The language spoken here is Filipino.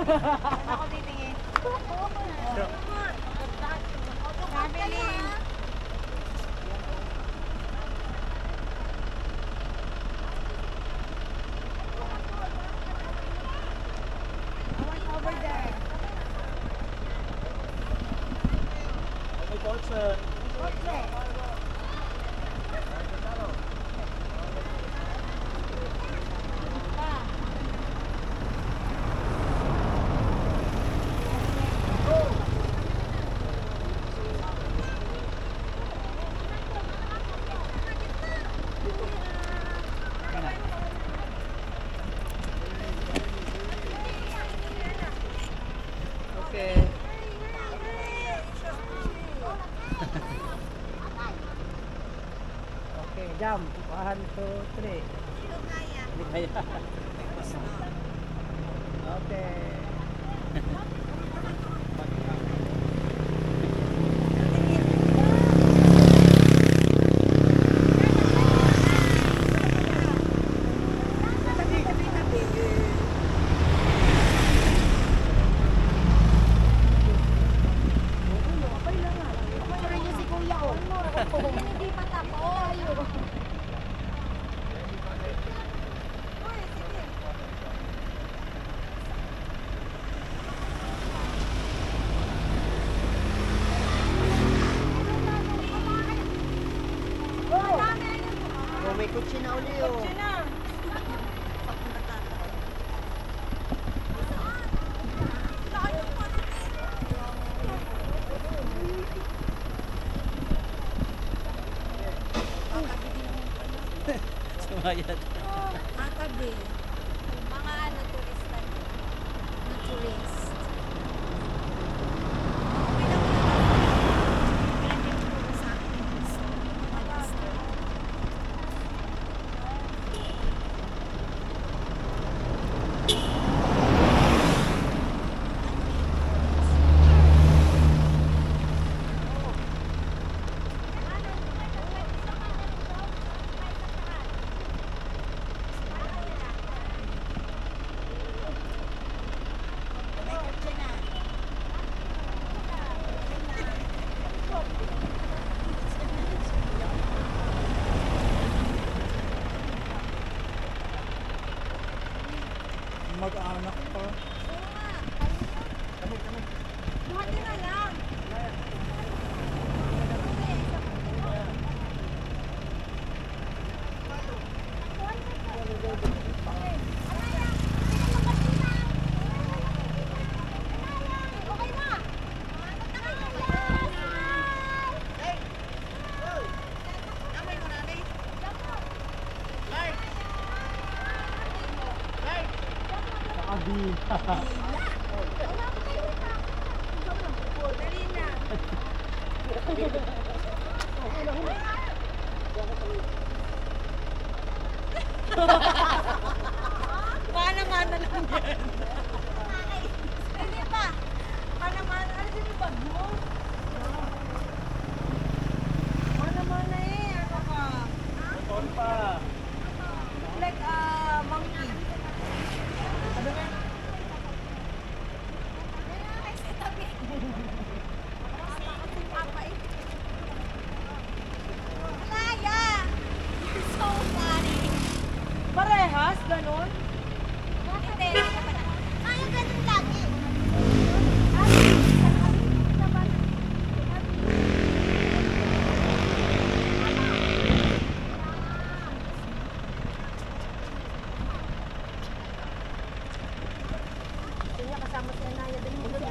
Ako titingin. Traveling. Over there. May kotse. Okay. Okay, jump. 1, 2, 3. Hindi kaya. Okay. Hindi pa tapos. Oh, may kutsi na uli oh. Sumayad. Matabi. Mga ano, turista. Mga tourist. Mag-anak pa. Buhati na lang. Abi. Mana-mana lang yan. Hindi pa. Mana-mana. Ano din yung bag mo? Mana-mana eh. Ano ka? Motor pa. Like monkey. Ano nga? Ay, sa tabi. Malaya! You're so funny. Parehas? Ganon? Hindi. Ay, ganun lagi. Kasama si Anaya din mo.